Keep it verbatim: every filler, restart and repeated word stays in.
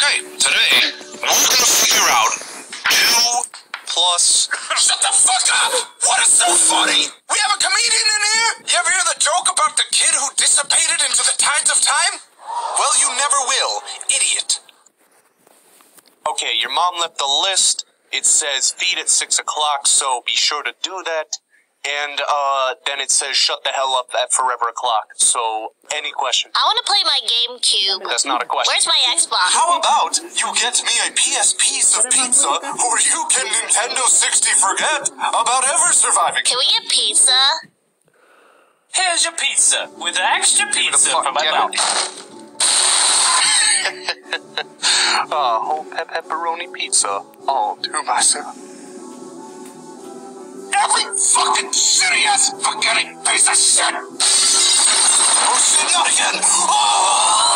Okay, today we're gonna figure out two plus. Shut the fuck up! What is so funny? We have a comedian in here? You ever hear the joke about the kid who dissipated into the tides of time? Well, you never will, idiot. Okay, your mom left the list. It says feed at six o'clock, so be sure to do that. And, uh, then it says shut the hell up at forever o'clock. So, any questions? I want to play my GameCube. That's not a question. Where's my Xbox? How about you get me a P S piece of pizza, or you can Nintendo sixty forget about ever surviving? Can we get pizza? Here's your pizza, with an extra pizza fuck for my out. bounty. Ah, whole pep pepperoni pizza, all to myself. Every fucking shitty-ass forgetting piece of shit! Oh shit, not again! Oh!